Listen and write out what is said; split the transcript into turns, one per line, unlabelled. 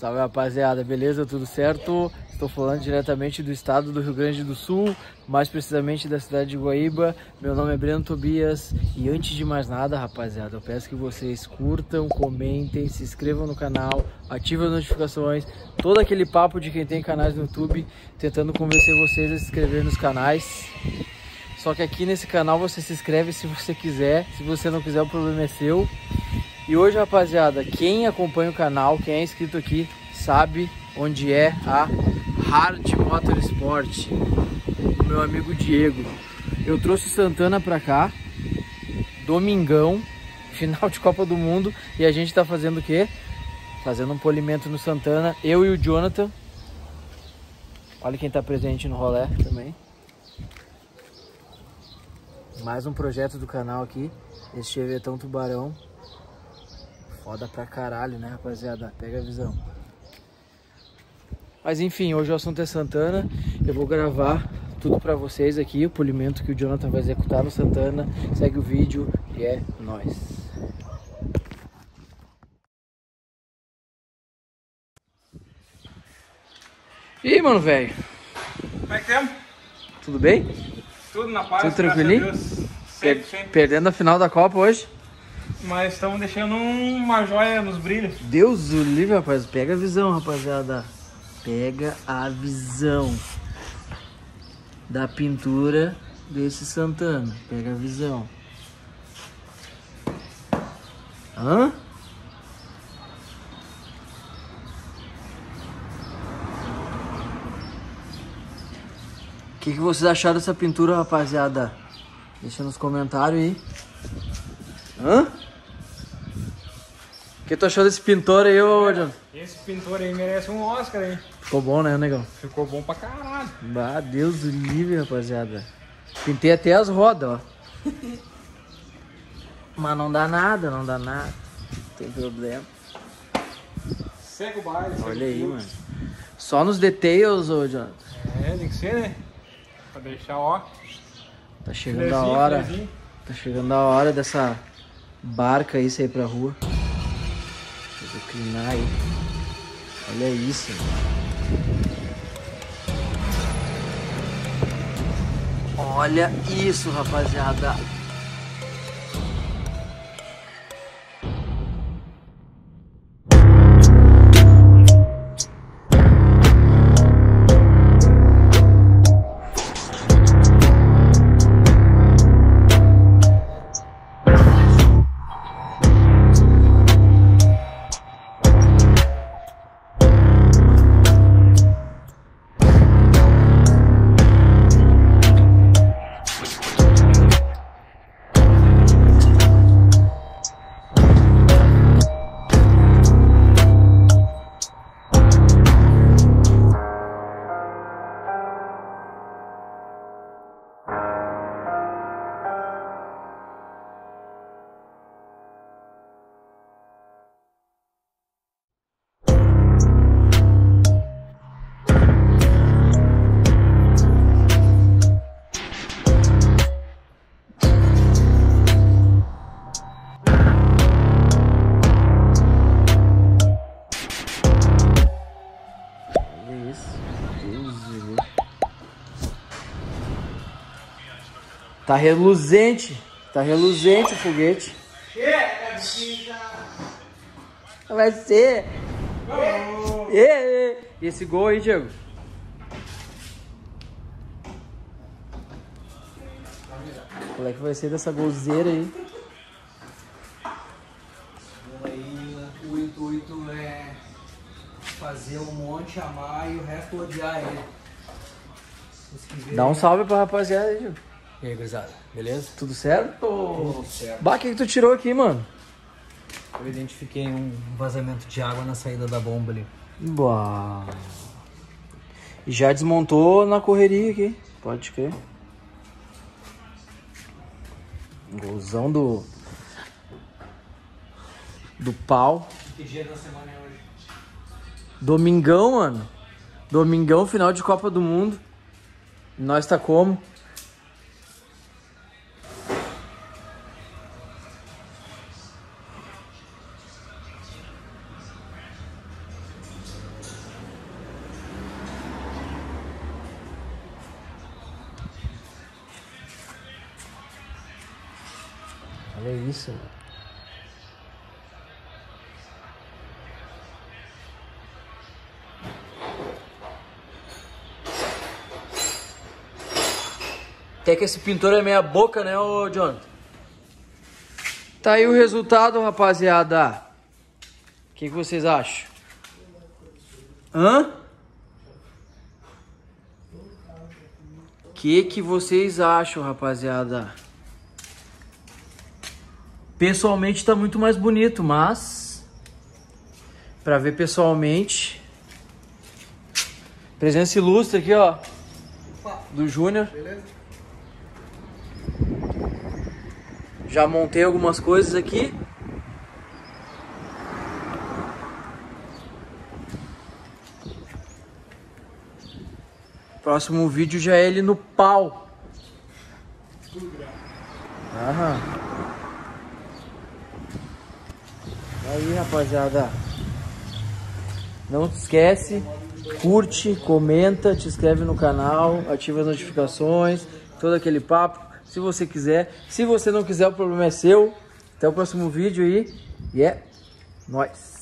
Salve, rapaziada, beleza? Tudo certo? Estou falando diretamente do estado do Rio Grande do Sul, mais precisamente da cidade de Guaíba. Meu nome é Breno Tobias e antes de mais nada, rapaziada, eu peço que vocês curtam, comentem, se inscrevam no canal, ativem as notificações, todo aquele papo de quem tem canais no YouTube, tentando convencer vocês a se inscrever nos canais. Só que aqui nesse canal você se inscreve se você quiser, se você não quiser o problema é seu. E hoje, rapaziada, quem acompanha o canal, quem é inscrito aqui, sabe onde é a Hard Motorsport, o meu amigo Diego. Eu trouxe Santana pra cá, domingão, final de Copa do Mundo, e a gente tá fazendo o quê? Fazendo um polimento no Santana, eu e o Jonathan. Olha quem tá presente no rolê também. Mais um projeto do canal aqui, esse Chevetão Tubarão. Foda pra caralho, né, rapaziada? Pega a visão. Mas enfim, hoje o assunto é Santana. Eu vou gravar tudo pra vocês aqui, o polimento que o Jonathan vai executar no Santana. Segue o vídeo e é nóis. E aí, mano, velho?
Como é que temos?
Tudo bem?
Tudo na paz,
tudo tranquilinho?
Sempre.
Perdendo a final da Copa hoje?
Mas estamos deixando uma joia nos brilhos.
Deus o livre, rapaz. Pega a visão, rapaziada. Pega a visão da pintura desse Santana. Pega a visão. Hã? O que vocês acharam dessa pintura, rapaziada? Deixa nos comentários aí. Hã? O que tu achou desse pintor aí, ô Jonathan?
Esse pintor aí merece um Oscar, hein?
Ficou bom, né, negão?
Ficou bom pra caralho.
Ah, Deus do livre, rapaziada. Pintei até as rodas, ó. Mas não dá nada, não dá nada. Não tem problema.
Segue o baile.
Olha aí, mano. Só nos details, ô Jonathan.
É, tem que ser, né? Pra deixar, ó.
Tá chegando a hora. Tá chegando a hora dessa barca aí sair pra rua. Vou declinar aí. Olha isso, mano. Olha isso, rapaziada. Tá reluzente o foguete. Vai ser. E esse gol aí, Diego? Qual é que vai ser dessa golzeira aí?
O intuito é fazer um monte, amar e o resto odiar ele.
Dá um salve pra rapaziada aí, Diego.
E aí, gurizada, beleza?
Tudo certo?
Tudo certo.
Bah, o que tu tirou aqui, mano?
Eu identifiquei um vazamento de água na saída da bomba ali.
Bah. E já desmontou na correria aqui, pode crer. Golzão do pau.
Que dia da semana é hoje?
Domingão, mano. Domingão, final de Copa do Mundo. Nós tá como? Olha isso, mano. Até que esse pintor é meia boca, né, ô John? Tá aí o resultado, rapaziada. O que vocês acham? Hã? O que vocês acham, rapaziada? Pessoalmente tá muito mais bonito, mas pra ver pessoalmente, presença ilustre aqui, ó, do Júnior.
Beleza?
Já montei algumas coisas aqui. Próximo vídeo já é ele no pau. Aham. Aí, rapaziada. Não te esquece, curte, comenta, te inscreve no canal, ativa as notificações, todo aquele papo, se você quiser. Se você não quiser, o problema é seu. Até o próximo vídeo aí. E é nóis.